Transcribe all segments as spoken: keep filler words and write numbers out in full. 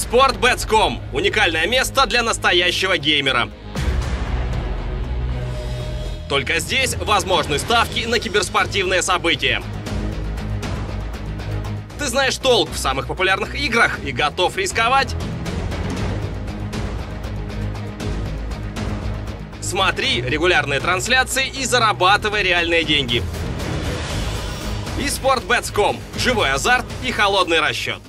спортбетс точка ком – уникальное место для настоящего геймера. Только здесь возможны ставки на киберспортивные события. Ты знаешь толк в самых популярных играх и готов рисковать? Смотри регулярные трансляции и зарабатывай реальные деньги. и спортбетс точка ком – живой азарт и холодный расчет.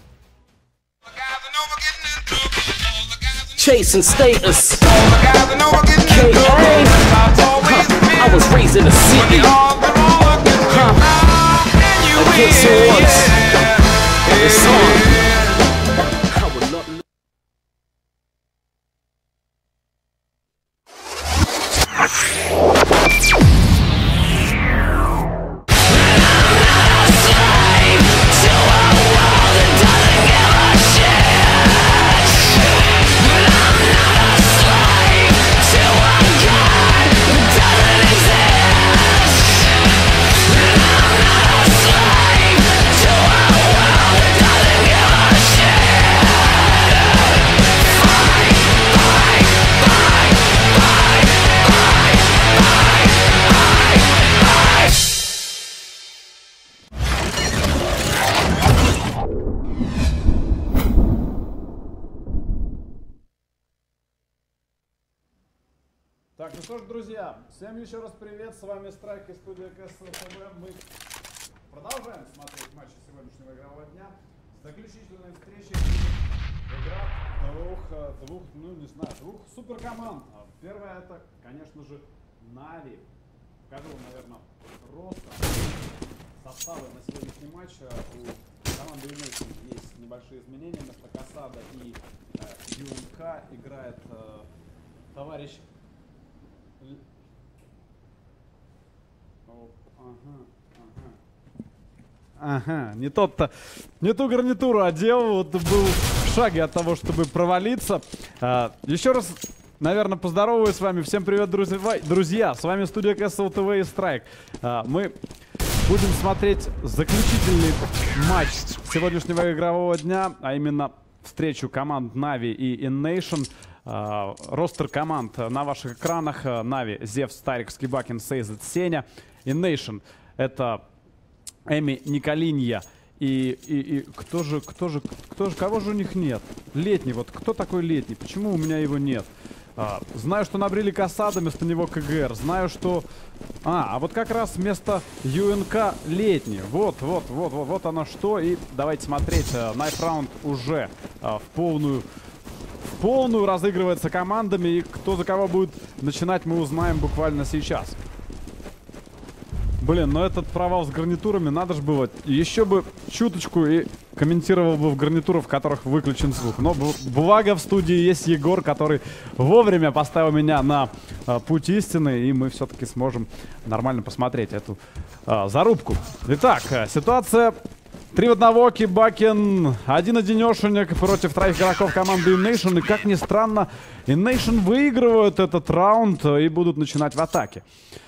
Chasing status. K A. I was raised in the city. Huh. Against the odds. It's on. Так, ну что ж, друзья, всем еще раз привет, с вами Страйк из студии КС-ТВ. Мы продолжаем смотреть матчи сегодняшнего игрового дня. Заключительная встреча игра двух, двух, ну не знаю, двух суперкоманд. Первая это, конечно же, Нави. Покажу вам, наверное, просто составы на сегодняшний матч. У команды Innation есть небольшие изменения. Вместо Касада и э, ю эн ка играет э, товарищ... Ага, ага, не тот-то, не ту гарнитуру одел, вот был в шаге от того, чтобы провалиться. А, еще раз, наверное, поздороваюсь с вами. Всем привет, друзья, друзья. С вами студия КС-ТВ и Страйк. А, мы будем смотреть заключительный матч сегодняшнего игрового дня, а именно встречу команд Нави и Innation. Uh, ростер команд на ваших экранах. Нави, Зевс, Старик, Скибакин, Сейзет, Сеня. Innation — это Эми, Николинья. И, и, и кто же, кто же, кто же, кого же у них нет? Летний, вот кто такой Летний? Почему у меня его нет? Uh, знаю, что набрили Касада, вместо него КГР. Знаю, что... А, а вот как раз вместо ю эн ка Летний. Вот, вот, вот, вот, вот оно что. И давайте смотреть. Knife Round уже uh, в полную... В полную разыгрывается командами, и кто за кого будет начинать, мы узнаем буквально сейчас. Блин, но этот провал с гарнитурами, надо же было. Еще бы чуточку и комментировал бы в гарнитурах, в которых выключен звук. Но благо в студии есть Егор, который вовремя поставил меня на а, путь истины, и мы все-таки сможем нормально посмотреть эту а, зарубку. Итак, ситуация... Три в одного, Кибакин, один-одинешенек против троих игроков команды Innation. И как ни странно, Innation выигрывают этот раунд и будут начинать в атаке.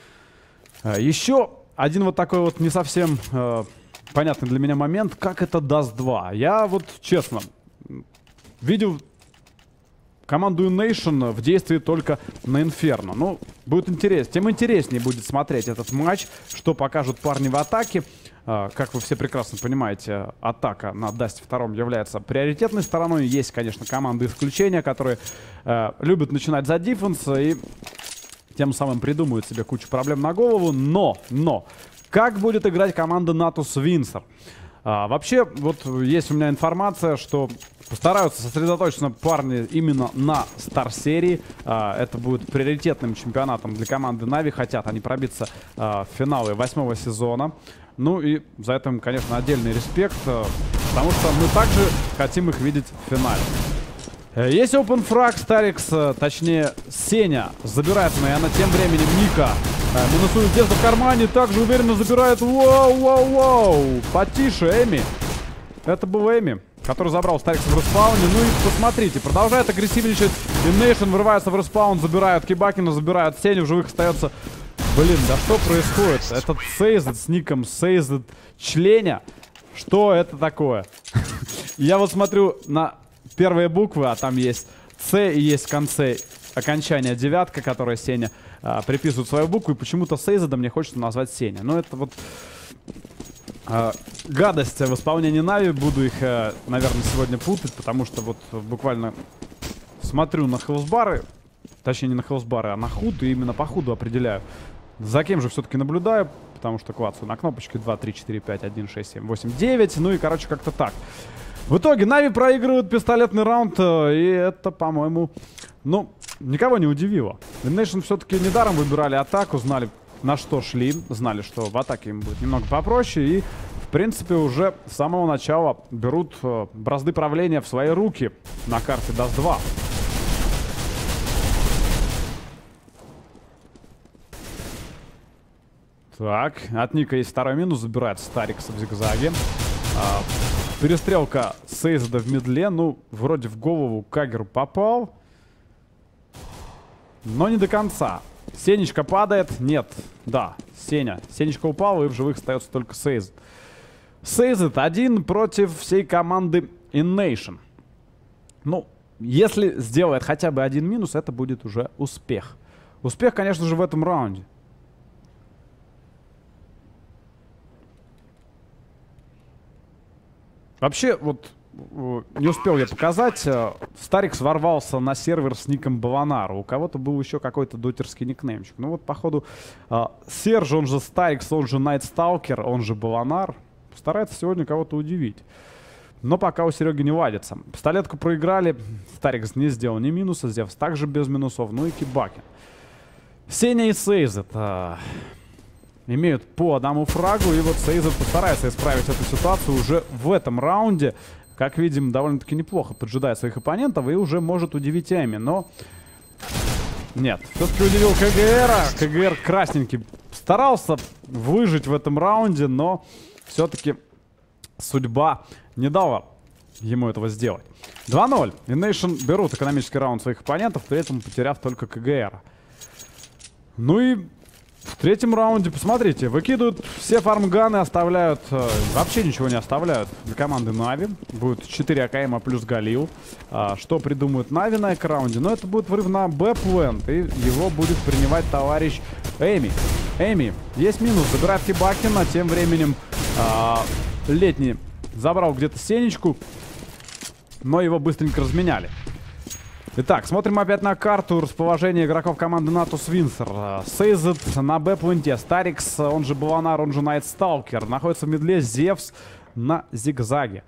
Еще один вот такой вот не совсем э, понятный для меня момент, как это даст два. Я вот честно видел команду Innation в действии только на Инферно. Ну, будет интересно. Тем интереснее будет смотреть этот матч, что покажут парни в атаке. Как вы все прекрасно понимаете, атака на Дасте втором является приоритетной стороной. Есть, конечно, команды исключения, которые э, любят начинать за дефенс и тем самым придумывают себе кучу проблем на голову. Но, но, как будет играть команда Natus Windsor? А, вообще, вот есть у меня информация, что постараются сосредоточиться парни именно на Стар-серии. А, это будет приоритетным чемпионатом для команды Нави. Хотят они пробиться а, в финалы восьмого сезона. Ну и за это им, конечно, отдельный респект, потому что мы также хотим их видеть в финале. Есть open фраг, Старикс, точнее Сеня забирает моя, а на тем временем Ника минусует Зевса в кармане, также уверенно забирает. Воу, воу, воу, потише, Эми. Это был Эми, который забрал Старикс в респауне. Ну и посмотрите, продолжает агрессивничать Innation, вырывается в респаун, забирают Кибакина, забирают Сеню, в живых остается... Блин, да что происходит? Этот Сейзет с ником Сейзет Членя. Что это такое? Я вот смотрю на первые буквы, а там есть С и есть в конце окончание девятка, которое Сеня а, приписывает свою букву. И почему-то Сейзеда мне хочется назвать Сеня. Но это вот а, гадость в исполнении Нави. Буду их, а, наверное, сегодня путать, потому что вот буквально смотрю на хелсбары. Точнее, не на хелсбары, а на худ. И именно по худу определяю. За кем же все-таки наблюдаю, потому что клацаю на кнопочке два, три, четыре, пять, один, шесть, семь, восемь, девять. Ну и, короче, как-то так. В итоге Нави проигрывают пистолетный раунд, и это, по-моему, ну, никого не удивило. Innation все-таки недаром выбирали атаку, знали, на что шли, знали, что в атаке им будет немного попроще, и, в принципе, уже с самого начала берут э, бразды правления в свои руки на карте даст два. Так, от Ника есть второй минус, забирает Старикса в зигзаге. А, перестрелка Сейзеда в медле, ну, вроде в голову Кагеру попал. Но не до конца. Сенечка падает, нет, да, Сеня. Сенечка упал, и в живых остается только Сейзед. Сейзед один против всей команды Innation. Ну, если сделает хотя бы один минус, это будет уже успех. Успех, конечно же, в этом раунде. Вообще, вот, не успел я показать, Старикс ворвался на сервер с ником Баланар. У кого-то был еще какой-то дотерский никнеймчик. Ну вот, походу, Серж, он же Старикс, он же Найтсталкер, он же Баланар, старается сегодня кого-то удивить. Но пока у Сереги не ладится. Пистолетку проиграли, Старикс не сделал ни минуса, Зевс также без минусов, ну и Кибаки. Сеня и Сейзет имеют по одному фрагу, и вот Сейзет постарается исправить эту ситуацию уже в этом раунде. Как видим, довольно-таки неплохо поджидает своих оппонентов и уже может удивить Эми, но... Нет, все-таки удивил КГРа. КГР красненький старался выжить в этом раунде, но все-таки судьба не дала ему этого сделать. два ноль. Innation берут экономический раунд своих оппонентов, при этом потеряв только КГРа. Ну и... В третьем раунде, посмотрите, выкидывают все фармганы, оставляют, э, вообще ничего не оставляют для команды Нави. Будет четыре АКМа плюс Галил. А, что придумают Нави на эк-раунде? Но это будет врыв на Б-плент, и его будет принимать товарищ Эми. Эми, есть минус, забирает Кибакина, тем временем а, Летний забрал где-то Сенечку, но его быстренько разменяли. Итак, смотрим опять на карту расположения игроков команды Натус Винсер. Сейзет на Б-пленте, Старикс, он же Баланар, он же Найтсталкер. Находится в медле Зевс на зигзаге.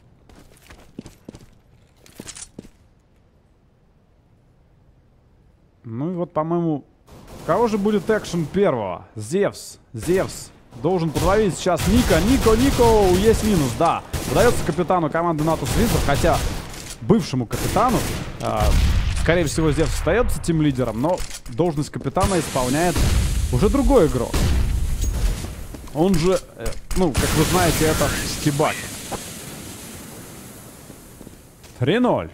Ну и вот, по-моему, кого же будет экшен первого? Зевс, Зевс. Должен подловить сейчас Ника. Нико, Нико, есть минус, да. Удается капитану команды Натус Винсер, хотя... бывшему капитану, э, скорее всего, Зевс остается тимлидером, но должность капитана исполняет уже другой игрок. Он же, э, ну, как вы знаете, это Кибаки. три ноль.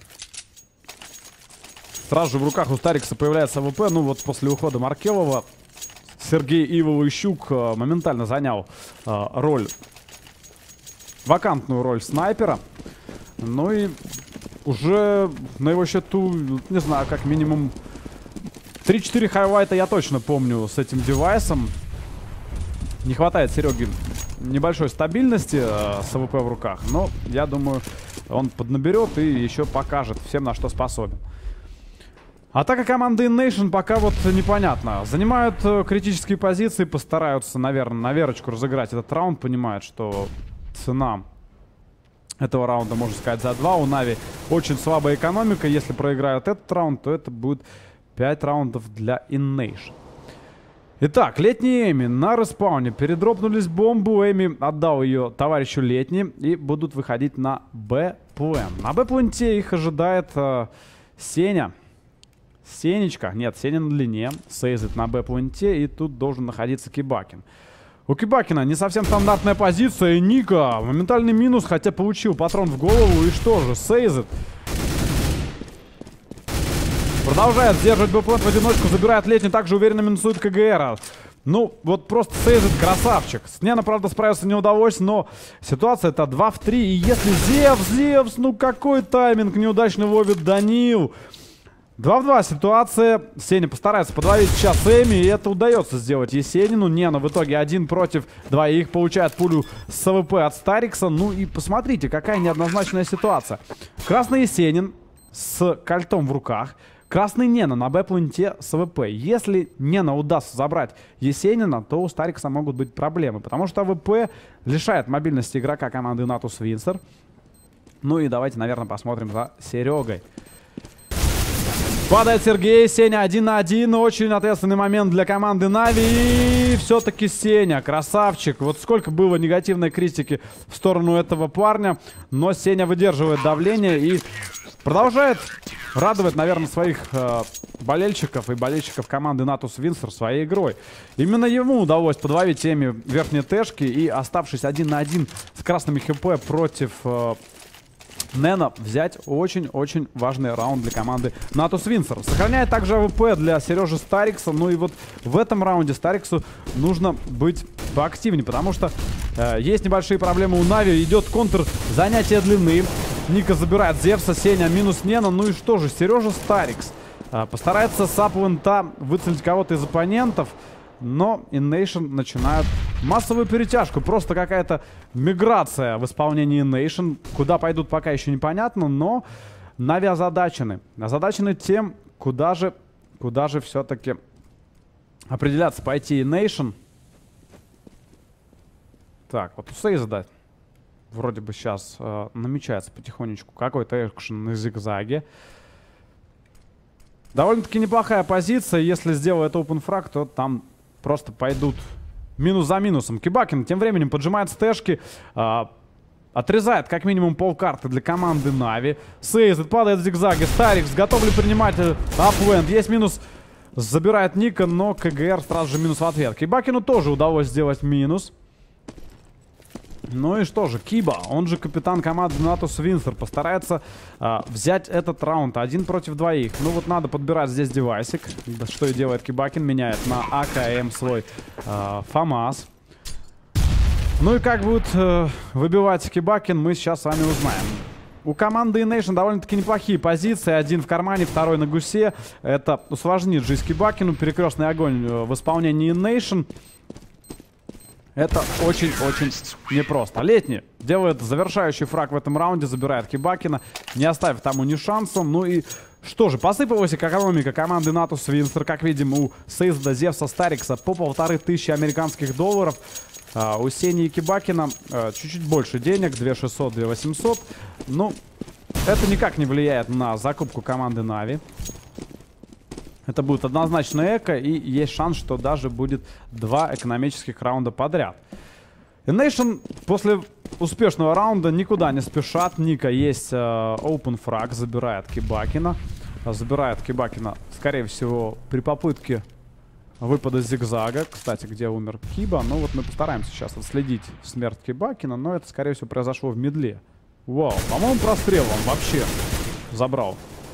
Сразу же в руках у Старикса появляется АВП. Ну вот после ухода Маркелова Сергей Иволыщук э, моментально занял э, роль, вакантную роль снайпера. Ну и уже на его счету, не знаю, как минимум три-четыре хайлайта я точно помню с этим девайсом. Не хватает Сереге небольшой стабильности э, с АВП в руках, но я думаю, он поднаберет и еще покажет всем, на что способен. Атака команды Innation пока вот непонятно. Занимают э, критические позиции, постараются, наверное, на верочку разыграть этот раунд. Понимают, что цена этого раунда, можно сказать, за два. У Нави очень слабая экономика. Если проиграют этот раунд, то это будет пять раундов для Innation. Итак, Летний Эми на респауне. Передропнулись бомбу. Эми отдал ее товарищу Летний. И будут выходить на Б-плен. На Б-пленте их ожидает э, Сеня. Сенечка. Нет, Сеня на длине. Сейзет на Б-пленте. И тут должен находиться Кибакин. У Кибакина не совсем стандартная позиция. И Ника. Моментальный минус, хотя получил патрон в голову. И что же, Сейзет продолжает сдерживать Б-плент в одиночку. Забирает Летний. Также уверенно минусует КГР. Ну, вот просто Сейзет красавчик. С Нена, правда, справиться не удалось, но ситуация это два в три. И если Зевс, Зевс, ну какой тайминг неудачный ловит Данил. два в два ситуация. Сеня постарается подловить сейчас Эми, и это удается сделать Есенину. Нена в итоге один против двоих получает пулю с АВП от Старикса. Ну и посмотрите, какая неоднозначная ситуация. Красный Есенин с кольтом в руках. Красный Нена на Б-планете с АВП. Если Нена удастся забрать Есенина, то у Старикса могут быть проблемы. Потому что АВП лишает мобильности игрока команды Натус Винсер. Ну и давайте, наверное, посмотрим за Серегой. Падает Сергей, Сеня один на один. Очень ответственный момент для команды Нави. И все-таки Сеня, красавчик. Вот сколько было негативной критики в сторону этого парня. Но Сеня выдерживает давление и продолжает радовать, наверное, своих э, болельщиков и болельщиков команды Натус Винсер своей игрой. Именно ему удалось подловить Эми верхней тэшки и, оставшись один на один с красными ХП против э, Нена, взять очень-очень важный раунд для команды Натус Винсер. Сохраняет также АВП для Сережи Старикса. Ну и вот в этом раунде Стариксу нужно быть поактивнее, потому что э, есть небольшие проблемы у Нави. Идет контр занятия длины. Ника забирает Зевса, Сеня минус Нена. Ну и что же, Сережа Старикс э, постарается с ап-винта выцелить кого-то из оппонентов. Но Innation начинают массовую перетяжку. Просто какая-то миграция в исполнении Innation. Куда пойдут, пока еще непонятно. Но Нави озадачены. Озадачены тем, куда же, куда же все-таки определяться пойти Innation. Так, вот у Сейза вроде бы сейчас э, намечается потихонечку какой-то экшен на зигзаге. Довольно-таки неплохая позиция. Если сделает open frag, то там просто пойдут минус за минусом. Кибакин тем временем поджимает стэшки. Э, отрезает как минимум полкарты для команды Нави. Сейзет падает в зигзаге. Старикс готов ли принимать апленд? Есть минус. Забирает Ника, но КГР сразу же минус в ответ. Кибакину тоже удалось сделать минус. Ну и что же, Киба, он же капитан команды Натус Винсер, постарается э, взять этот раунд один против двоих. Ну вот надо подбирать здесь девайсик, что и делает Кибакин, меняет на АКМ свой э, ФАМАС. Ну и как будет э, выбивать Кибакин, мы сейчас с вами узнаем. У команды Innation довольно-таки неплохие позиции. Один в кармане, второй на гусе. Это усложнит жизнь Кибакину. Перекрестный огонь в исполнении Innation. Это очень-очень непросто. Летний делает завершающий фраг в этом раунде, забирает Кибакина, не оставив тому ни шанса. Ну и что же, посыпалась экономика команды Натус Винсер. Как видим, у Сейзда, Зевса, Старикса по полторы тысячи американских долларов. А у Сени и Кибакина чуть-чуть больше денег, две тысячи шестьсот, две тысячи восемьсот. Ну, это никак не влияет на закупку команды Нави. Это будет однозначно эко, и есть шанс, что даже будет два экономических раунда подряд. Innation после успешного раунда никуда не спешат. Ника есть э, open frag, забирает Кибакина. Забирает Кибакина, скорее всего, при попытке выпада зигзага. Кстати, где умер Киба. Ну вот мы постараемся сейчас отследить смерть Кибакина, но это, скорее всего, произошло в мидле. Вау, по-моему, прострел он вообще забрал.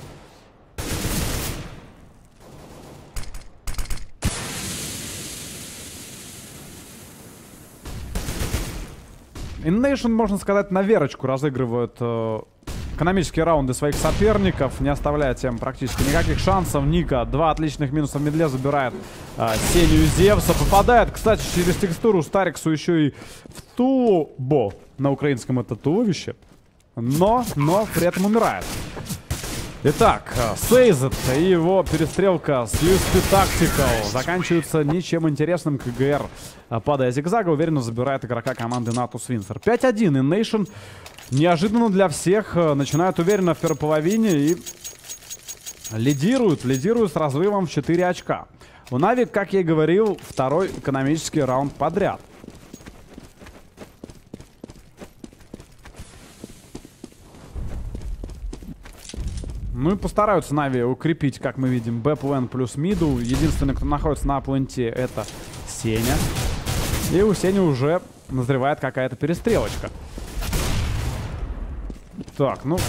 Innation, можно сказать, на верочку разыгрывают э, экономические раунды своих соперников, не оставляя тем практически никаких шансов. Ника два отличных минуса в медле забирает э, Сеню и Зевса. Попадает, кстати, через текстуру Стариксу еще и в тулубо. На украинском это туловище. Но, но при этом умирает. Итак, Сейзет и его перестрелка с ю эс пи Tactical заканчивается ничем интересным. КГР, падая зигзага, уверенно забирает игрока команды Натус Винсер. пять один. Innation неожиданно для всех начинают уверенно в первой половине и лидируют, лидируют с разрывом в четыре очка. У Нави, как я и говорил, второй экономический раунд подряд. Ну и постараются Нави укрепить, как мы видим, Б-плен плюс миду. Единственный, кто находится на пленте, это Сеня. И у Сени уже назревает какая-то перестрелочка. Так, ну...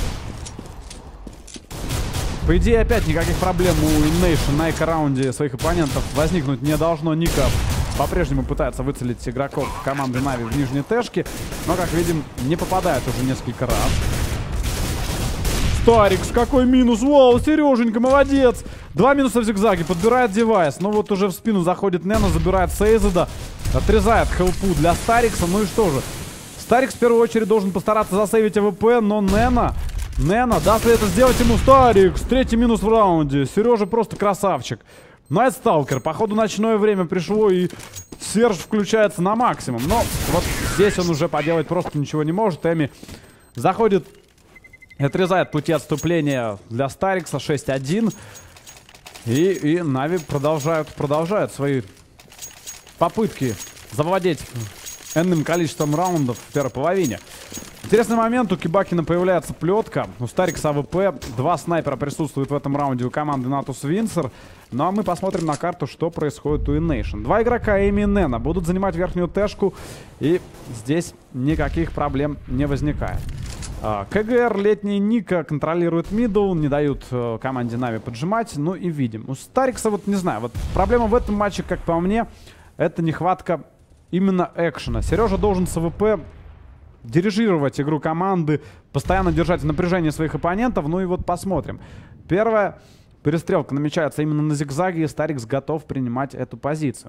По идее, опять никаких проблем у Innation на эко-раунде своих оппонентов возникнуть не должно. Ника по-прежнему пытается выцелить игроков команды Нави в нижней тэшке, но, как видим, не попадает уже несколько раз. Старикс, какой минус! Вау, Сереженька, молодец! Два минуса в зигзаге, подбирает девайс. Но вот уже в спину заходит Нена, забирает Сейзеда, отрезает хелпу для Старикса. Ну и что же? Старикс в первую очередь должен постараться засейвить АВП, но Нена... Нена, даст ли это сделать ему? Старикс, третий минус в раунде. Сережа просто красавчик. Найтсталкер, походу ночное время пришло, и Серж включается на максимум. Но вот здесь он уже поделать просто ничего не может. Эми заходит... Отрезает пути отступления для Старикса. Шесть один. И, и Нави продолжают, продолжают свои попытки завладеть энным количеством раундов в первой половине. Интересный момент. У Кибакина появляется плетка. У Старикса АВП. Два снайпера присутствуют в этом раунде у команды Натус Винсер. Ну а мы посмотрим на карту, что происходит у Иннейшн. Два игрока, Эми и Нена, будут занимать верхнюю тэшку. И здесь никаких проблем не возникает. КГР, летний Ника контролирует мидл, не дают э, команде Нави поджимать. Ну и видим. У Старикса, вот не знаю, вот проблема в этом матче, как по мне, это нехватка именно экшена. Сережа должен с АВП дирижировать игру команды, постоянно держать в напряжении своих оппонентов. Ну и вот посмотрим. Первая перестрелка намечается именно на зигзаге, и Старикс готов принимать эту позицию.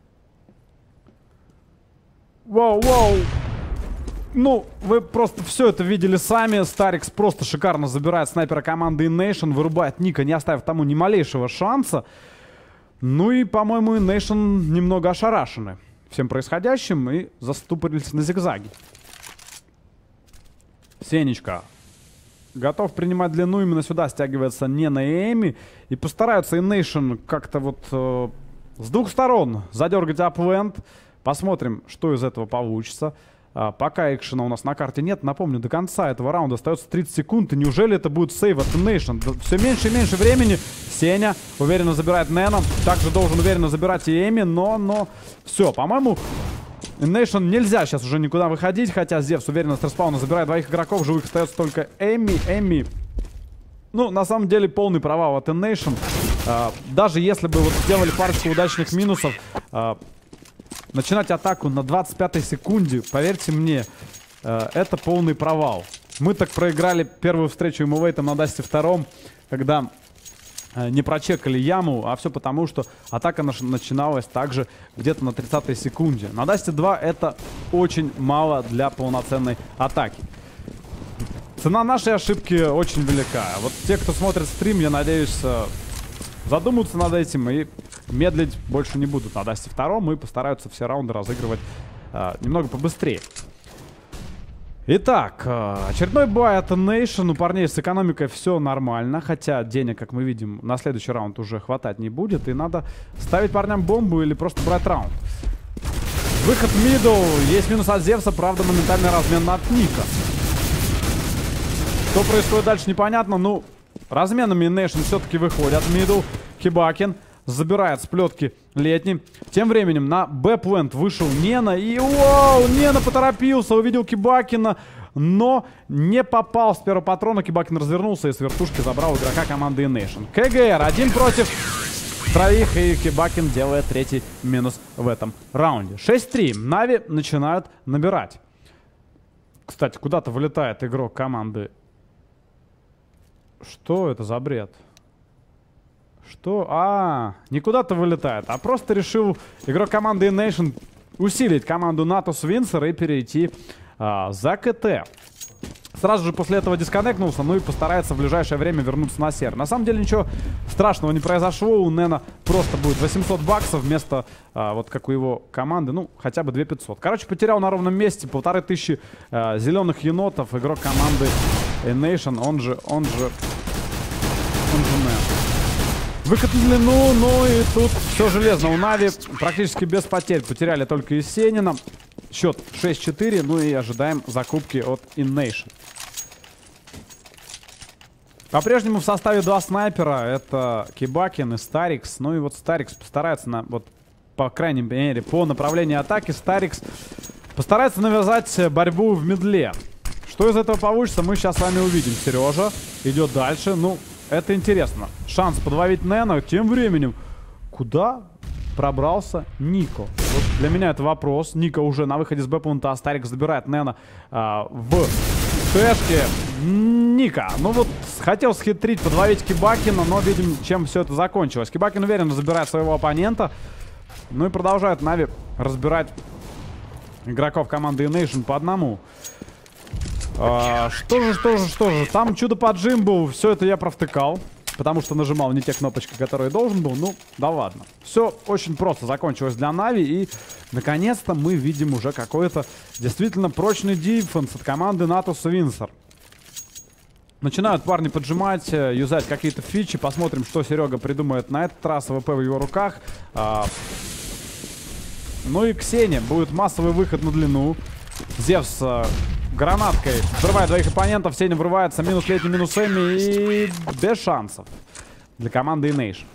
Воу, воу! Ну, вы просто все это видели сами. Старикс просто шикарно забирает снайпера команды Иннейшн, вырубает Ника, не оставив тому ни малейшего шанса. Ну и, по-моему, Иннейшн немного ошарашены всем происходящим и заступорились на зигзаге. Сенечка готов принимать длину, именно сюда стягивается не на Эми. И постараются Иннейшн как-то вот э, с двух сторон задергать апленд. Посмотрим, что из этого получится. А, пока экшена у нас на карте нет. Напомню, до конца этого раунда остается тридцать секунд. И неужели это будет сейв от Иннейшн? Все меньше и меньше времени. Сеня уверенно забирает Нена. Также должен уверенно забирать и Эми. Но, но... Все, по-моему, Иннейшн нельзя сейчас уже никуда выходить. Хотя Зевс уверенно с респауна забирает двоих игроков. Живых остается только Эми. Эми... Ну, на самом деле, полный провал от Иннейшн. А, даже если бы вот сделали парочку удачных минусов... А, начинать атаку на двадцать пятой секунде, поверьте мне, э, это полный провал. Мы так проиграли первую встречу Эмувейтом на Дасте втором, когда э, не прочекали яму, а все потому, что атака наша начиналась также где-то на тридцатой секунде. На Дасте два это очень мало для полноценной атаки. Цена нашей ошибки очень велика. Вот те, кто смотрит стрим, я надеюсь, э, задумаются над этим и медлить больше не будут на Дасте втором и постараются все раунды разыгрывать э, немного побыстрее. Итак, э, очередной бай от Иннейшн. У парней с экономикой все нормально. Хотя денег, как мы видим, на следующий раунд уже хватать не будет. И надо ставить парням бомбу или просто брать раунд. Выход в мидл. Есть минус от Зевса, правда, моментальный размен от Ника. Что происходит дальше, непонятно. Ну, разменами Иннейшн все-таки выходят в мидл. Кибакин забирает с плетки летний. Тем временем на Б-плент вышел Нена. И вау, Нена поторопился, увидел Кибакина, но не попал с первого патрона. Кибакин развернулся и с вертушки забрал игрока команды Иннейшн. КГР один против троих, и Кибакин делает третий минус в этом раунде. шесть три. Нави начинают набирать. Кстати, куда-то вылетает игрок команды. Что это за бред? Что? А, не куда-то вылетает, а просто решил игрок команды Иннейшн усилить команду Натус Винсер и перейти а, за КТ. Сразу же после этого дисконнектнулся, ну и постарается в ближайшее время вернуться на сервер. На самом деле ничего страшного не произошло. У Нена просто будет восемьсот баксов вместо, а, вот как у его команды, ну, хотя бы две тысячи пятьсот. Короче, потерял на ровном месте полторы тысячи а, зеленых енотов. Игрок команды Иннейшн, он же, он же, он же Нен. Выход в длину, ну и тут все железно. У Нави практически без потерь. Потеряли только Есенина. Счет шесть четыре, ну и ожидаем закупки от Иннейшн. По-прежнему в составе два снайпера. Это Кибакин и Старикс. Ну и вот Старикс постарается, на, вот, по крайней мере, по направлению атаки, Старикс постарается навязать борьбу в мидле. Что из этого получится, мы сейчас с вами увидим. Сережа идет дальше. Ну, это интересно. Шанс подловить Нена. Тем временем, куда пробрался Нико? Вот для меня это вопрос. Нико уже на выходе с Б-пункта, а Старик забирает Нена а, в тэшке. Ника, ну вот хотел схитрить, подловить Кибакина, но видим, чем все это закончилось. Кибакин уверенно забирает своего оппонента. Ну и продолжает Нави разбирать игроков команды Nation по одному. А, что же, что же, что же. Там чудо-поджим был, все это я провтыкал. Потому что нажимал не те кнопочки, которые должен был. Ну, да ладно. Все очень просто закончилось для Нави. И, наконец-то, мы видим уже какой-то действительно прочный дефенс от команды Natus Windsor. Начинают парни поджимать, юзать какие-то фичи. Посмотрим, что Серега придумает на этот раз. АВП в его руках. А... Ну и Ксения. Будет массовый выход на длину. Зевс... гранаткой взрывает двоих оппонентов. Сеня врывается. Минус летний, минус Эми. И без шансов для команды Nation.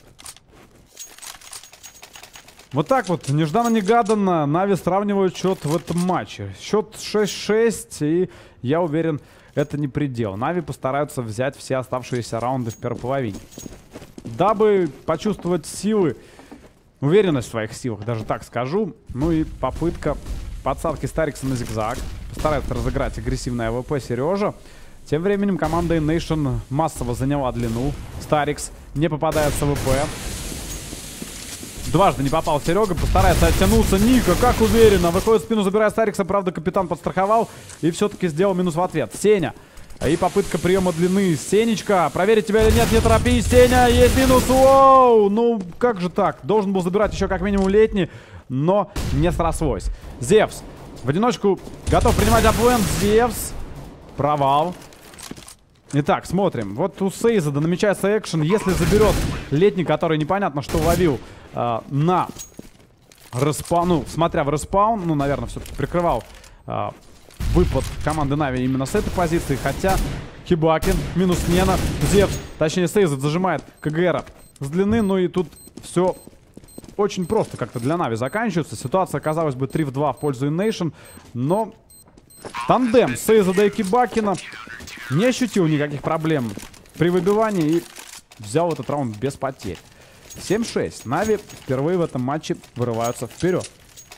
Вот так вот, нежданно-негаданно, Нави сравнивают счет в этом матче. Счет шесть шесть. И я уверен, это не предел. Нави постараются взять все оставшиеся раунды в первой половине. Дабы почувствовать силы, уверенность в своих силах, даже так скажу. Ну и попытка подсадки Старикса на зигзаг. Старается разыграть агрессивное АВП Сережа. Тем временем команда Nation массово заняла длину. Старикс не попадает с АВП. Дважды не попал Серега. Постарается оттянуться. Ника, как уверенно. Выходит в спину, забирая Старикса. Правда, капитан подстраховал. И все-таки сделал минус в ответ. Сеня. И попытка приема длины. Сенечка. Проверить тебя или нет. Не торопись, Сеня. Есть минус. Воу. Ну, как же так? Должен был забирать еще как минимум летний. Но не срослось. Зевс. В одиночку готов принимать аплент. Зевс. Провал. Итак, смотрим. Вот у Сейзада намечается экшен. Если заберет летний, который непонятно что ловил э, на респаун, ну, смотря в респаун, ну, наверное, все-таки прикрывал э, выпад команды Нави именно с этой позиции. Хотя Кибакин, минус Нена, Зевс, точнее Сейзад зажимает КГРа с длины. Ну и тут все... очень просто как-то для Нави заканчивается. Ситуация, казалось бы, три в два в пользу Nation. Но тандем Сейзада и Кибакина не ощутил никаких проблем при выбивании и взял этот раунд без потерь. семь шесть. Нави впервые в этом матче вырываются вперед.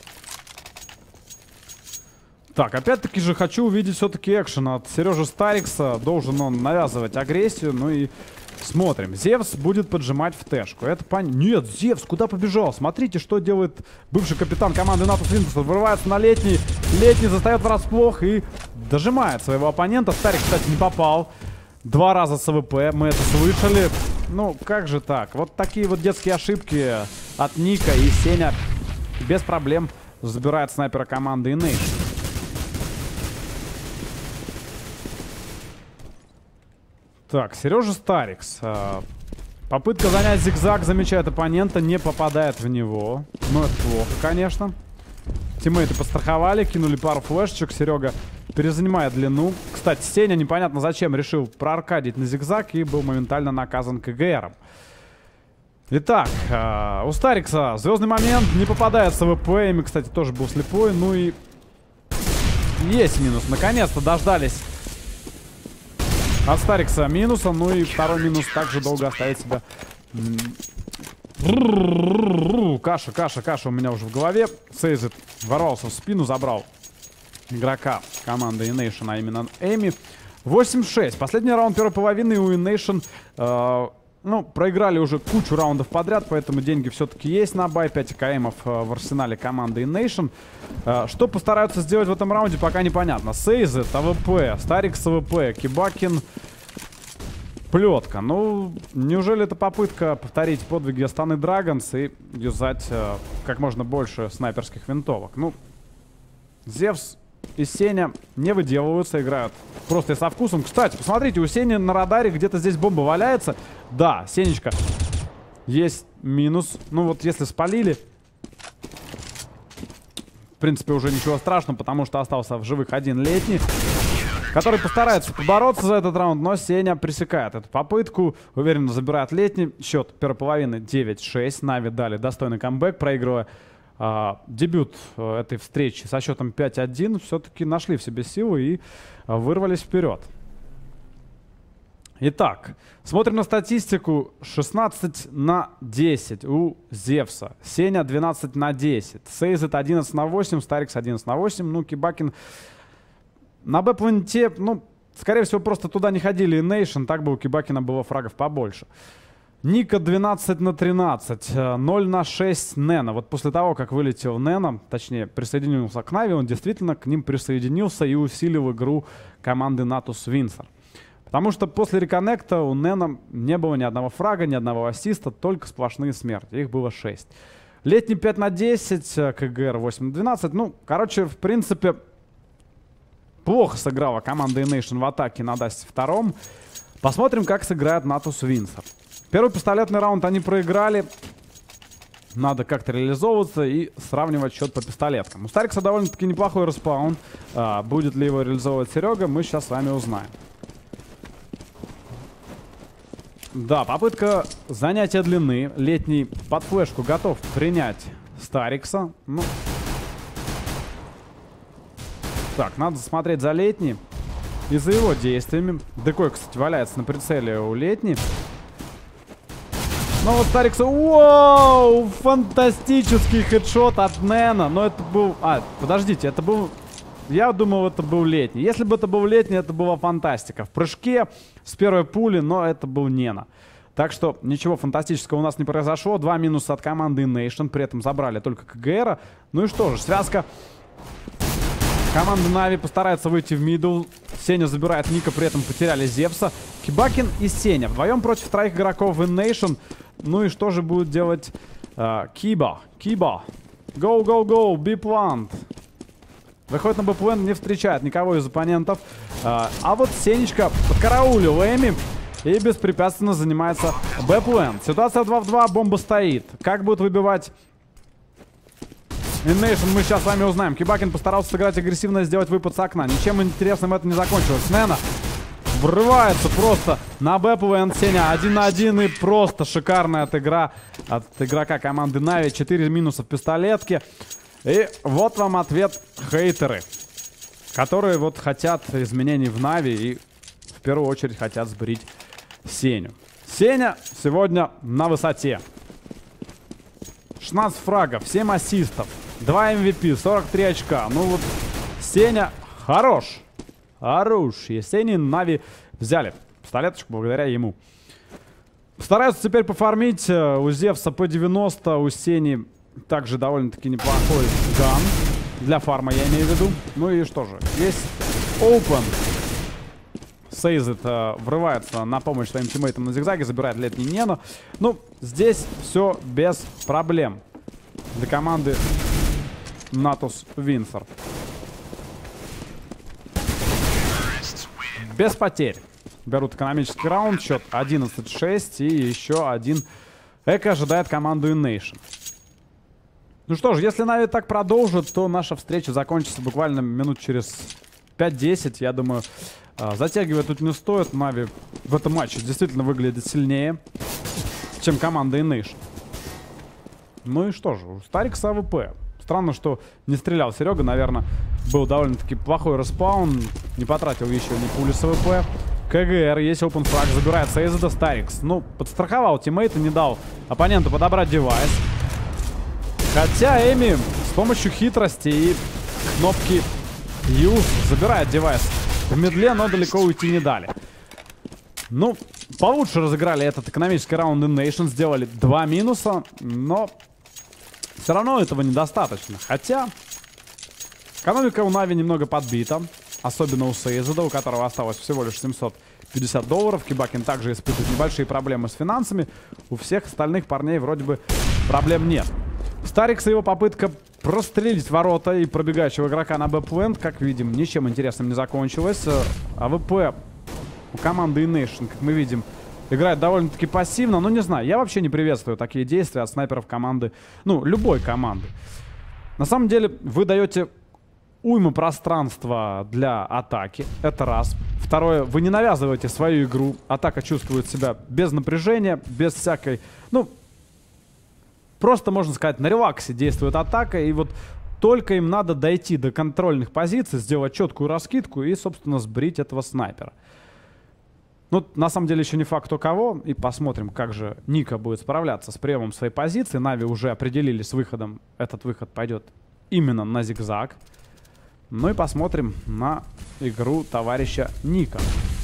Так, опять-таки же хочу увидеть все-таки экшен от Сережи Старикса. Должен он навязывать агрессию. Ну и смотрим. Зевс будет поджимать в тэшку. Это понятно. Нет, Зевс куда побежал? Смотрите, что делает бывший капитан команды Natus Windsor. Вырывается на летний. Летний застает врасплох и дожимает своего оппонента. Старик, кстати, не попал. Два раза с АВП. Мы это слышали. Ну, как же так? Вот такие вот детские ошибки от Ника. И Сеня без проблем забирает снайпера команды Nation. Так, Сережа Старикс. А, попытка занять зигзаг, замечает оппонента, не попадает в него. Но это плохо, конечно. Тиммейты подстраховали, кинули пару флешечек. Серега перезанимает длину. Кстати, Сеня непонятно зачем решил проаркадить на зигзаг и был моментально наказан КГРом. Итак, а, у Старикса звездный момент, не попадает с АВП. Ими, кстати, тоже был слепой. Ну и есть минус. Наконец-то дождались от Старикса минуса. Ну и второй минус также долго оставит себя. Каша, каша, каша у меня уже в голове. Сейзет ворвался в спину, забрал игрока команды Nation, а именно Эми. восемь шесть. Последний раунд первой половины у Nation. Э, ну, проиграли уже кучу раундов подряд, поэтому деньги все-таки есть на бай. пять АКМов э, в арсенале команды Nation. Э, что постараются сделать в этом раунде, пока непонятно. Сейзет, АВП, Старикс АВП, Кибакин, плетка. Ну, неужели это попытка повторить подвиги Астаны Драгонс и юзать э, как можно больше снайперских винтовок? Ну, Зевс и Сеня не выделываются, играют просто и со вкусом. Кстати, посмотрите, у Сени на радаре где-то здесь бомба валяется. Да, Сенечка, есть минус. Ну вот, если спалили, в принципе, уже ничего страшного, потому что остался в живых один летний, который постарается побороться за этот раунд, но Сеня пресекает эту попытку. Уверенно забирает летний. Счет первой половины девять шесть. Нави дали достойный камбэк, проигрывая а, дебют а, этой встречи со счетом пять один. Все-таки нашли в себе силы и а, вырвались вперед. Итак, смотрим на статистику. шестнадцать на десять у Зевса. Сеня двенадцать на десять. Сейзет одиннадцать на восемь. Старикс одиннадцать на восемь. Ну, Кибакин на Б-планете, ну, скорее всего, просто туда не ходили и Нейшн. Так бы у Кибакина было фрагов побольше. Ника двенадцать на тринадцать. ноль на шесть Нена. Вот после того, как вылетел Нена, точнее, присоединился к Нави, он действительно к ним присоединился и усилил игру команды Natus Windsor. Потому что после реконнекта у Нена не было ни одного фрага, ни одного ассиста, только сплошные смерти. Их было шесть. Летний пять на десять, КГР восемь на двенадцать. Ну, короче, в принципе, плохо сыграла команда Nation в атаке на Даст втором. Посмотрим, как сыграет Natus Windsor. Первый пистолетный раунд они проиграли. Надо как-то реализовываться и сравнивать счет по пистолеткам. У Старикса довольно-таки неплохой респаун. А, будет ли его реализовывать Серега, мы сейчас с вами узнаем. Да, попытка занятия длины. Летний под флешку готов принять Старикса. Ну. Так, надо смотреть за Летний и за его действиями. Декой, кстати, валяется на прицеле у Летний. Ну вот Старикса... Вау! Фантастический хедшот от Нена. Но это был... А, подождите, это был... Я думал, это был Летний. Если бы это был Летний, это была фантастика. В прыжке с первой пули, но это был Нена. Так что ничего фантастического у нас не произошло. Два минуса от команды Nation. При этом забрали только КГР. Ну и что же, связка. Команда Нави постарается выйти в мидл. Сеня забирает Ника, при этом потеряли Зевса. Кибакин и Сеня. Вдвоем против троих игроков в Nation. Ну и что же будет делать uh, Киба? Киба. Go, go, go. B-plant. Выходит на Б-план, не встречает никого из оппонентов. А, а вот Сенечка подкараулил Эми и беспрепятственно занимается Б-план. Ситуация два в два, бомба стоит. Как будет выбивать Nation, мы сейчас с вами узнаем. Кибакин постарался сыграть агрессивно, сделать выпад с окна. Ничем интересным это не закончилось. Нена врывается просто на Б-план. Сеня один на один и просто шикарная от игра от игрока команды Нави. четыре минуса в пистолетке. И вот вам ответ хейтеры, которые вот хотят изменений в Нави и в первую очередь хотят сбрить Сеню. Сеня сегодня на высоте. шестнадцать фрагов, семь ассистов, два эм ви пи, сорок три очка. Ну вот Сеня хорош. Хорош. И Сени Нави взяли пистолеточку благодаря ему. Стараются теперь пофармить. У Зевса П девяносто, у Сени... Также довольно-таки неплохой ган. Для фарма, я имею в виду. Ну и что же, есть Open. Сейзет э, врывается на помощь своим тиммейтам на зигзаге. Забирает Летний Нена. Ну, здесь все без проблем для команды Natus Windsor. Без потерь. Берут экономический раунд. Счет одиннадцать шесть. И еще один Эко ожидает команду Nation. Ну что ж, если Нави так продолжит, то наша встреча закончится буквально минут через пять-десять. Я думаю, затягивать тут не стоит. Нави в этом матче действительно выглядит сильнее, чем команда Nation. Ну и что же, у Старикса АВП. Странно, что не стрелял Серега. Наверное, был довольно-таки плохой респаун. Не потратил еще ни пули с АВП. КГР, есть open фраг, забирает Сейзеда. Старикс, ну, подстраховал тиммейта, не дал оппоненту подобрать девайс. Хотя Эми с помощью хитрости и кнопки Use забирает девайс в медле, но далеко уйти не дали. Ну, получше разыграли этот экономический раунд Nation, сделали два минуса, но все равно этого недостаточно. Хотя экономика у Нави немного подбита, особенно у Сейзеда, у которого осталось всего лишь семьсот пятьдесят долларов. Кибакин также испытывает небольшие проблемы с финансами. У всех остальных парней вроде бы проблем нет. Старикс и его попытка прострелить ворота и пробегающего игрока на Б-плент, как видим, ничем интересным не закончилась. АВП у команды Nation, как мы видим, играет довольно-таки пассивно. Но не знаю, я вообще не приветствую такие действия от снайперов команды, ну, любой команды. На самом деле, вы даете уйму пространства для атаки. Это раз. Второе, вы не навязываете свою игру. Атака чувствует себя без напряжения, без всякой... Ну, просто, можно сказать, на релаксе действует атака. И вот только им надо дойти до контрольных позиций, сделать четкую раскидку и, собственно, сбрить этого снайпера. Ну, на самом деле, еще не факт, кто кого. И посмотрим, как же Ника будет справляться с приемом своей позиции. Нави уже определились с выходом. Этот выход пойдет именно на зигзаг. Ну и посмотрим на игру товарища Ника.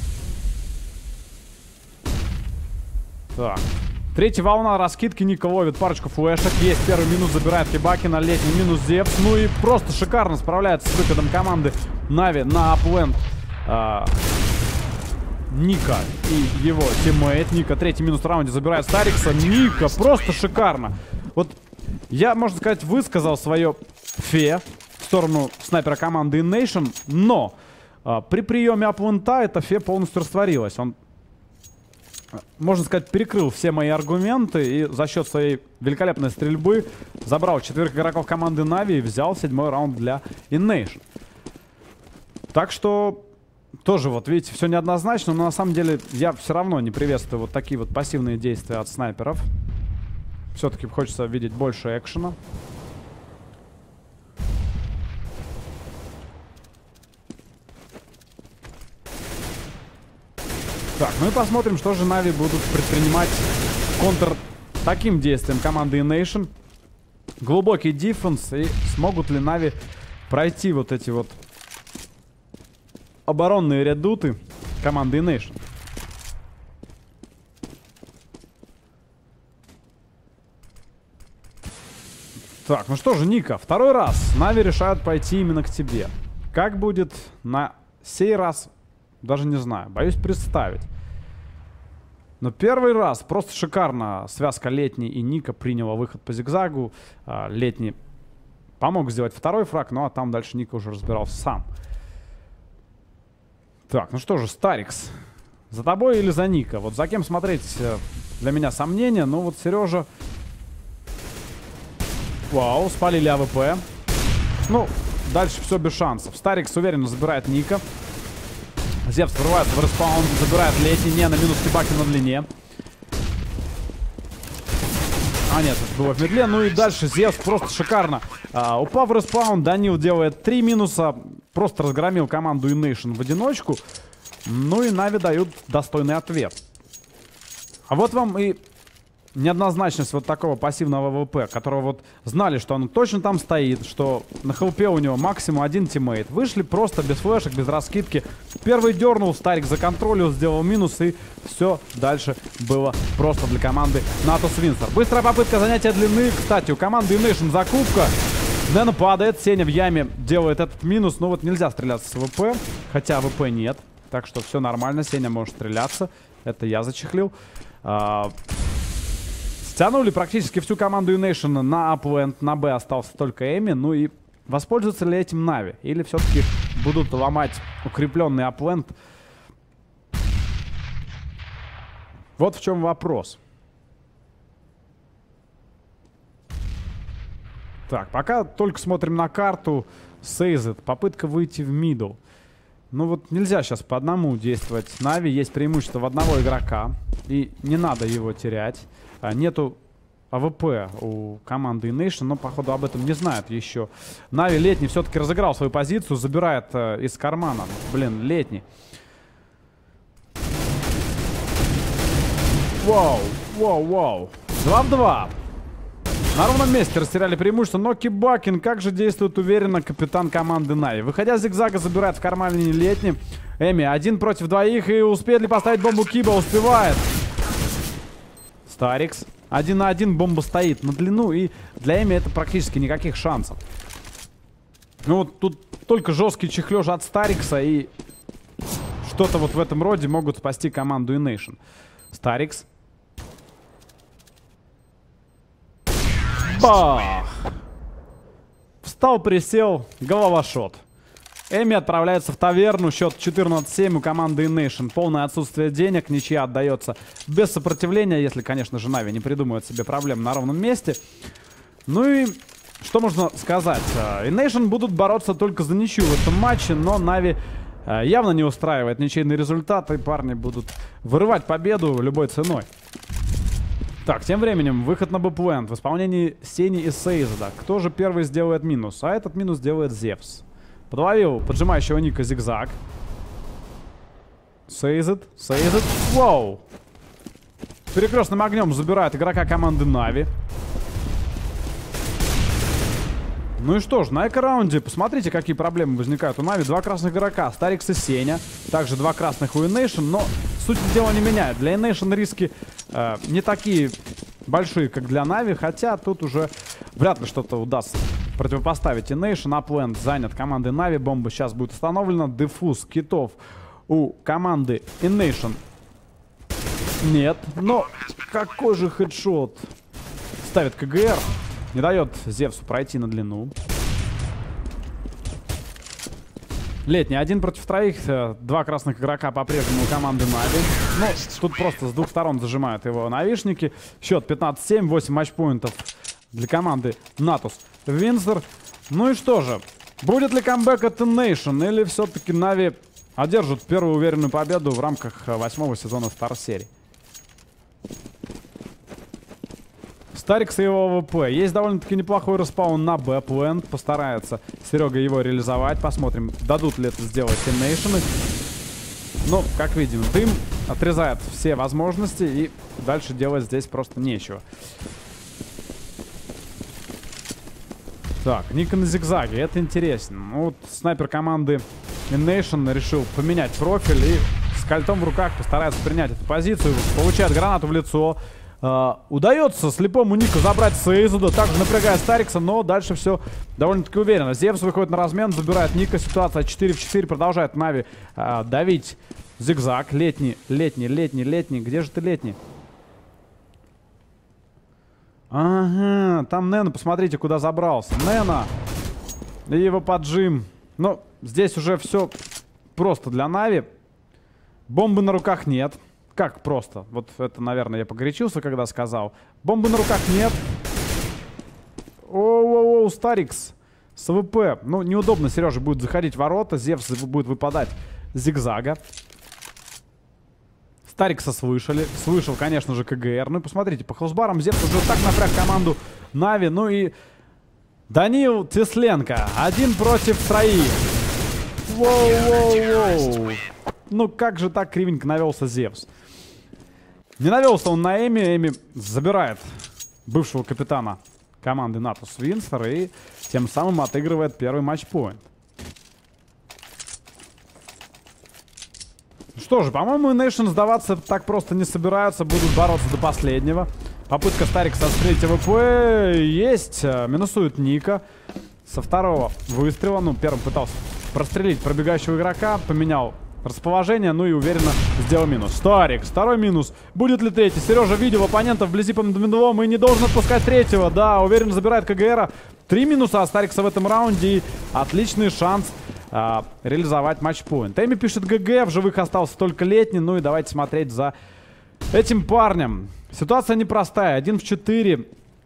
Так. Третья волна раскидки. Ника ловит парочку флешек. Есть первый минус, забирает Хибакина. Летний минус Зевс. Ну и просто шикарно справляется с выходом команды Нави на апленд. А, Ника и его тиммейт. Ника третий минус в раунде забирает Старикса. Ника просто шикарно. Вот я, можно сказать, высказал свое фе в сторону снайпера команды InNation, но а, при приеме апвента это фе полностью растворилось. Он, можно сказать, перекрыл все мои аргументы и за счет своей великолепной стрельбы забрал четверых игроков команды Нави и взял седьмой раунд для InNation. Так что тоже, вот видите, все неоднозначно, но на самом деле я все равно не приветствую вот такие вот пассивные действия от снайперов. Все-таки хочется видеть больше экшена. Так, ну и посмотрим, что же Нави будут предпринимать контр таким действием команды InNation. Глубокий дефенс, и смогут ли Нави пройти вот эти вот оборонные редуты команды InNation. Так, ну что же, Ника, второй раз Нави решают пойти именно к тебе. Как будет на сей раз, даже не знаю, боюсь представить. Но первый раз просто шикарно связка Летний и Ника приняла выход по зигзагу. Летний помог сделать второй фраг, ну а там дальше Ника уже разбирался сам. Так, ну что же, Старикс, за тобой или за Ника? Вот за кем смотреть для меня сомнения. Ну вот Сережа... Вау, спалили АВП. Ну, дальше все без шансов. Старикс уверенно забирает Ника. Зевс врывается в респаун, забирает Летний. Не, на минус Хибаки на длине. А нет, это было в медле. Ну и дальше Зевс просто шикарно. А, упав в респаун, Данил делает три минуса. Просто разгромил команду InNation в одиночку. Ну и Нави дают достойный ответ. А вот вам и неоднозначность вот такого пассивного ВВП, которого вот знали, что он точно там стоит, что на хелпе у него максимум один тиммейт. Вышли просто без флешек, без раскидки. Первый дернул, Старик законтролил, сделал минус, и все дальше было просто для команды Натус Винстер. Быстрая попытка занятия длины. Кстати, у команды InNation закупка. Нено падает, Сеня в яме делает этот минус. Но вот нельзя стреляться с ВП, хотя ВП нет. Так что все нормально, Сеня может стреляться. Это я зачехлил. А, стянули практически всю команду InNation на апленд. На Б остался только Эми. Ну и воспользуются ли этим Нави? Или все-таки будут ломать укрепленный апленд? Вот в чем вопрос. Так, пока только смотрим на карту. Сейзет. Попытка выйти в мидл. Ну вот нельзя сейчас по одному действовать. Нави есть преимущество в одного игрока. И не надо его терять. А, нету АВП у команды InNation, но походу об этом не знают еще. Нави Летний все-таки разыграл свою позицию. Забирает э, из кармана. Блин, Летний. Вау, вау, вау. два в два. На ровном месте растеряли преимущество, но Хибакин как же действует уверенно капитан команды Нави. Выходя с зигзага, забирает в кармане Летний. Эми один против двоих, и успеет ли поставить бомбу Киба? Успевает. Старикс. Один на один, бомба стоит на длину, и для Эми это практически никаких шансов. Ну вот тут только жесткий чехлёж от Старикса, и что-то вот в этом роде могут спасти команду InNation. Старикс. Бах! Встал, присел, головошот. Эми отправляется в таверну. Счет четырнадцать семь у команды InNation. Полное отсутствие денег. Ничья отдается без сопротивления. Если, конечно же, Нави не придумывает себе проблем на ровном месте. Ну и что можно сказать? InNation будут бороться только за ничью в этом матче. Но Нави явно не устраивает ничейный результат. И парни будут вырывать победу любой ценой. Так, тем временем выход на Б-плент в исполнении Сени и Сейзеда. Кто же первый сделает минус? А этот минус делает Зевс. Подловил поджимающего Ника зигзаг. Сейзит, сейзит. Воу. Перекрестным огнем забирает игрока команды Нави. Ну и что ж, на эко-раунде посмотрите, какие проблемы возникают у Нави. Два красных игрока, Старикс и Сеня. Также два красных у N-Nation, но суть дела не меняет. Для N-Nation риски э, не такие большие, как для Нави, хотя тут уже вряд ли что-то удастся противопоставить. N-Nation, Апленд занят командой Нави, бомба сейчас будет установлена. Дефуз китов у команды N-Nation нет, но какой же хедшот. Ставит КГР. Не дает Зевсу пройти на длину. Летний один против троих. Два красных игрока по-прежнему у команды Нави. Ну, тут просто с двух сторон зажимают его навишники. Счет пятнадцать семь, восемь матчпоинтов для команды Натус Винсер. Ну и что же, будет ли камбэк от N-Nation, или все-таки Нави одержат первую уверенную победу в рамках восьмого сезона Star серии? Старикс и его АВП. Есть довольно-таки неплохой респаун на Б-плент. Постарается Серега его реализовать. Посмотрим, дадут ли это сделать N-Nation. Но, как видим, дым отрезает все возможности, и дальше делать здесь просто нечего. Так, Ника на зигзаге. Это интересно. Ну, вот снайпер команды N-Nation решил поменять профиль и с кольтом в руках постарается принять эту позицию. Получает гранату в лицо. Uh, удается слепому Нику забрать Сейзуда, также напрягая Старикса, но дальше все довольно-таки уверенно. Зевс выходит на размен, забирает Ника. Ситуация четыре в четыре. Продолжает Нави uh, давить зигзаг. Летний, летний, летний, летний. Где же ты, летний? Ага, там Нена, посмотрите, куда забрался. Нена и его поджим. Ну, здесь уже все просто для Нави. Бомбы на руках нет. Как просто? Вот это, наверное, я погорячился, когда сказал. Бомбы на руках нет. Оу-оу-оу, Старикс с АВП. Ну, неудобно Сереже будет заходить в ворота. Зевс будет выпадать с зигзага. Старикса слышали. Слышал, конечно же, КГР. Ну и посмотрите, по хаусбарам Зевс уже так напряг команду Нави. Ну и Данил Тесленко. Один против троих. Воу-воу-воу. Ну как же так кривенько навелся Зевс? Не навелся он на Эми. Эми забирает бывшего капитана команды Натус Винсер и тем самым отыгрывает первый матчпоинт. Что же, по-моему, N-Nation сдаваться так просто не собираются. Будут бороться до последнего. Попытка Старикса отстрелить АВП есть. Минусует Ника. Со второго выстрела. Ну, первым пытался прострелить пробегающего игрока. Поменял расположение, ну и уверенно сделал минус. Старикс, второй минус. Будет ли третий? Сережа видел оппонента вблизи по двум и не должен отпускать третьего. Да, уверенно забирает КГРа. Три минуса от Старикса в этом раунде. И отличный шанс а, реализовать матчпоинт. Эми пишет ГГ, в живых остался только летний. Ну и давайте смотреть за этим парнем. Ситуация непростая. Один в четыре.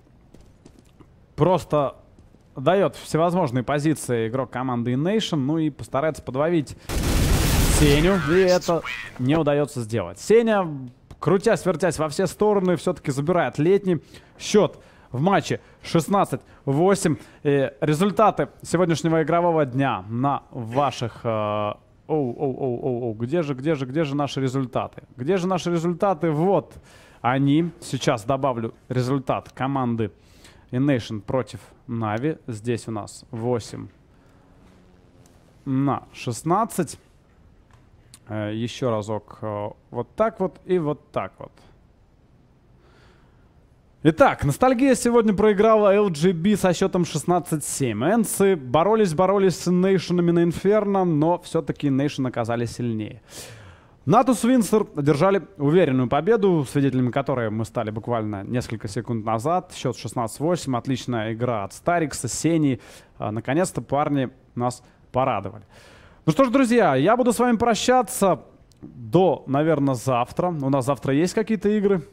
Просто дает всевозможные позиции игрок команды N-Nation. Ну и постарается подловить Сеню, и это не удается сделать. Сеня, крутясь-вертясь во все стороны, все-таки забирает летний. Счет в матче шестнадцать восемь. И результаты сегодняшнего игрового дня на ваших... Э, оу, оу, оу, оу, оу, где же, где же, где же наши результаты? Где же наши результаты? Вот они. Сейчас добавлю результат команды N-Nation против Нави. Здесь у нас восемь на шестнадцать. Еще разок. Вот так вот и вот так вот. Итак, ностальгия сегодня проиграла эл джи би со счетом шестнадцать семь. Энсы боролись-боролись с N-Nation'ами на Инферно, но все-таки N-Nation оказались сильнее. Натус Винсер одержали уверенную победу, свидетелями которой мы стали буквально несколько секунд назад. Счет шестнадцать восемь. Отличная игра от Старикса, Сени. Наконец-то парни нас порадовали. Ну что ж, друзья, я буду с вами прощаться до, наверное, завтра. У нас завтра есть какие-то игры?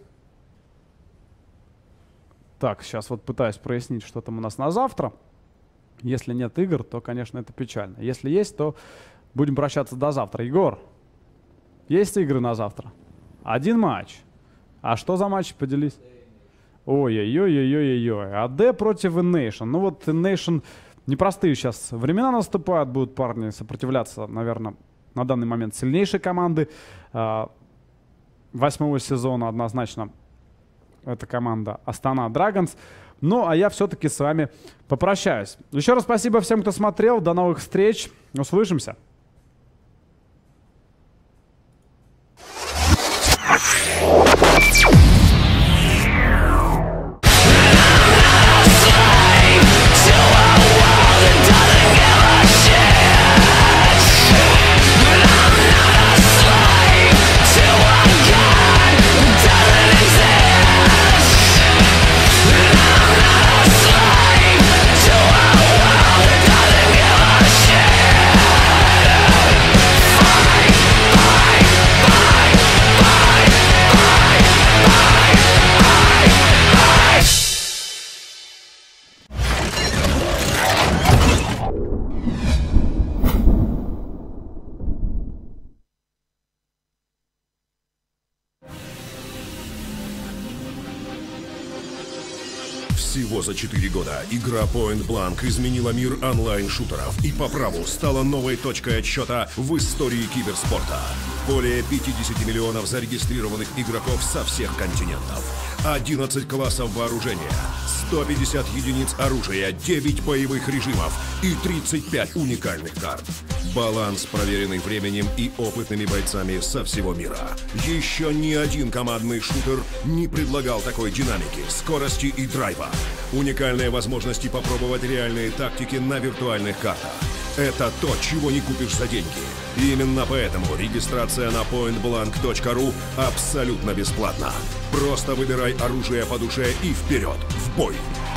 Так, сейчас вот пытаюсь прояснить, что там у нас на завтра. Если нет игр, то, конечно, это печально. Если есть, то будем прощаться до завтра. Егор, есть игры на завтра? Один матч. А что за матч? Поделись. Ой-ой-ой-ой-ой-ой. АД против N-Nation. Ну вот N-Nation... Непростые сейчас времена наступают, будут парни сопротивляться, наверное, на данный момент сильнейшей команды восьмого сезона. Однозначно это команда Астана Драгонс. Ну, а я все-таки с вами попрощаюсь. Еще раз спасибо всем, кто смотрел. До новых встреч. Услышимся. Всего за четыре года игра Point Blank изменила мир онлайн-шутеров и по праву стала новой точкой отсчета в истории киберспорта. Более пятидесяти миллионов зарегистрированных игроков со всех континентов, одиннадцать классов вооружения, сто пятьдесят единиц оружия, девять боевых режимов и тридцать пять уникальных карт. Баланс, проверенный временем и опытными бойцами со всего мира. Еще ни один командный шутер не предлагал такой динамики, скорости и драйва. Уникальные возможности попробовать реальные тактики на виртуальных картах. Это то, чего не купишь за деньги. И именно поэтому регистрация на point blank точка ру абсолютно бесплатна. Просто выбирай оружие по душе и вперед, в бой!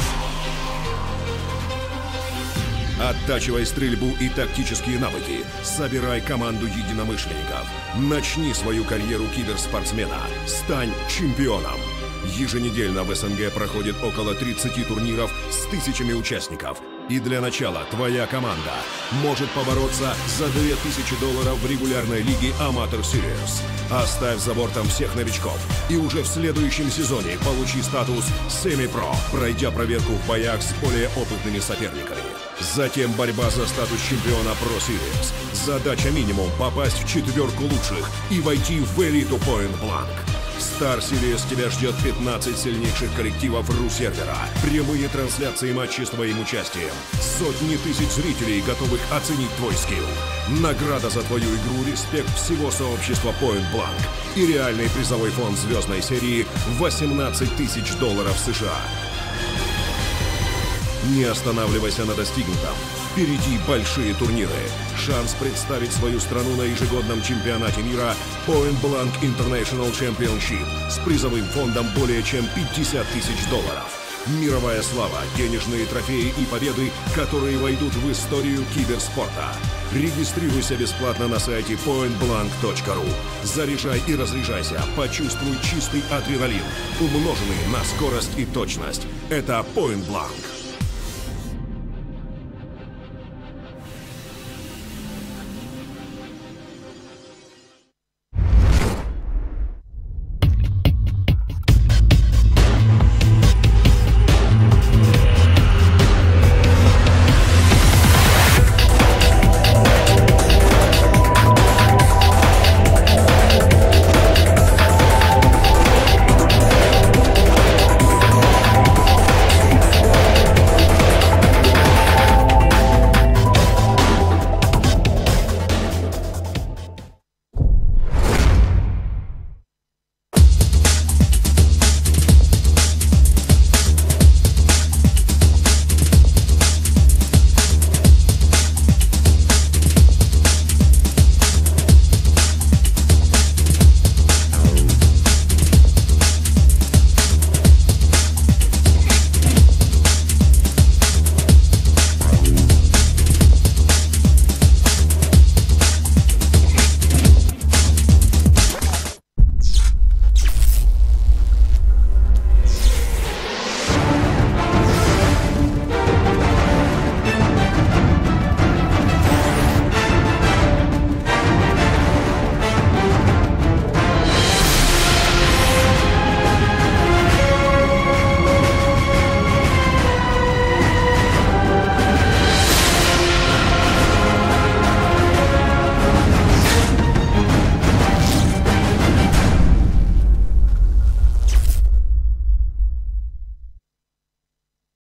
Оттачивай стрельбу и тактические навыки. Собирай команду единомышленников. Начни свою карьеру киберспортсмена. Стань чемпионом. Еженедельно в СНГ проходит около тридцати турниров с тысячами участников. И для начала твоя команда может побороться за две тысячи долларов в регулярной лиге Amateur Series. Оставь за бортом всех новичков и уже в следующем сезоне получи статус Semi-Pro, пройдя проверку в боях с более опытными соперниками. Затем борьба за статус чемпиона Pro Series. Задача минимум попасть в четверку лучших и войти в элиту Point Blank. В Star Series тебя ждет пятнадцать сильнейших коллективов ру-сервера, прямые трансляции матчей с твоим участием, сотни тысяч зрителей, готовых оценить твой скилл, награда за твою игру, респект всего сообщества Point Blank и реальный призовой фонд звездной серии восемнадцать тысяч долларов США. Не останавливайся на достигнутом. Впереди большие турниры. Шанс представить свою страну на ежегодном чемпионате мира Point Blank International Championship с призовым фондом более чем пятьдесят тысяч долларов. Мировая слава, денежные трофеи и победы, которые войдут в историю киберспорта. Регистрируйся бесплатно на сайте point blank точка ру. Заряжай и разряжайся. Почувствуй чистый адреналин, умноженный на скорость и точность. Это Point Blank.